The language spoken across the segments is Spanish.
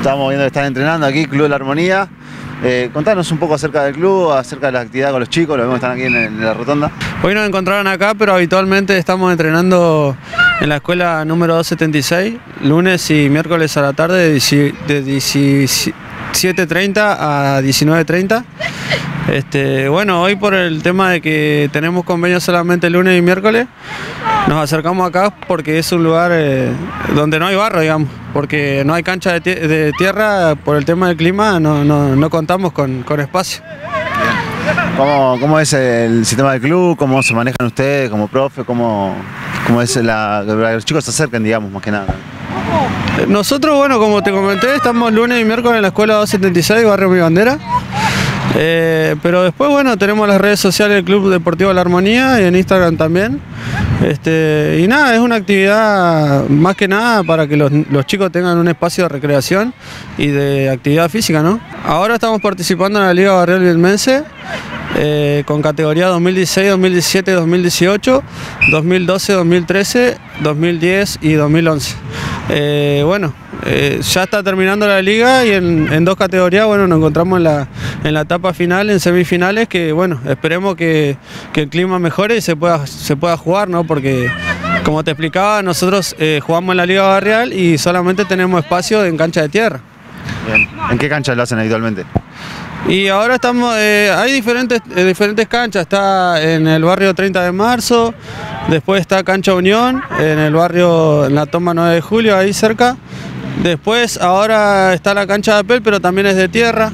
Estamos viendo que están entrenando aquí, Club de la Armonía. Contanos un poco acerca del club, acerca de la actividad con los chicos, lo vemos que están aquí en la rotonda. Hoy nos encontraron acá, pero habitualmente estamos entrenando en la escuela número 276, lunes y miércoles a la tarde de 17:30 a 19:30. Bueno, hoy por el tema de que tenemos convenio solamente lunes y miércoles, nos acercamos acá porque es un lugar donde no hay barro, digamos, porque no hay cancha de tierra, por el tema del clima no contamos con espacio. ¿Cómo es el sistema del club? ¿Cómo se manejan ustedes como profe? ¿Cómo es que los chicos se acerquen, digamos, más que nada? Nosotros, bueno, como te comenté, estamos lunes y miércoles en la escuela 276, Barrio Mi Bandera. Pero después, bueno, tenemos las redes sociales del Club Deportivo La Armonía y en Instagram también. Y nada, es una actividad más que nada para que los chicos tengan un espacio de recreación y de actividad física, ¿no? Ahora estamos participando en la Liga Barrial Bielmense con categoría 2016, 2017, 2018, 2012, 2013, 2010 y 2011. Ya está terminando la liga y en dos categorías, bueno, nos encontramos en la etapa final, en semifinales, que bueno, esperemos que el clima mejore y se pueda jugar, ¿no? Porque, como te explicaba, nosotros jugamos en la Liga Barrial y solamente tenemos espacio en cancha de tierra. Bien. ¿En qué cancha lo hacen habitualmente? Y ahora estamos, hay diferentes canchas, está en el barrio 30 de marzo, después está Cancha Unión, en el barrio, en la toma 9 de julio, ahí cerca. Después ahora está la cancha de Apel, pero también es de tierra.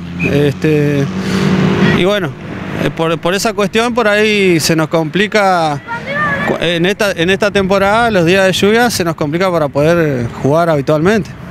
Y bueno, por esa cuestión por ahí se nos complica, en esta temporada, los días de lluvia, se nos complica para poder jugar habitualmente.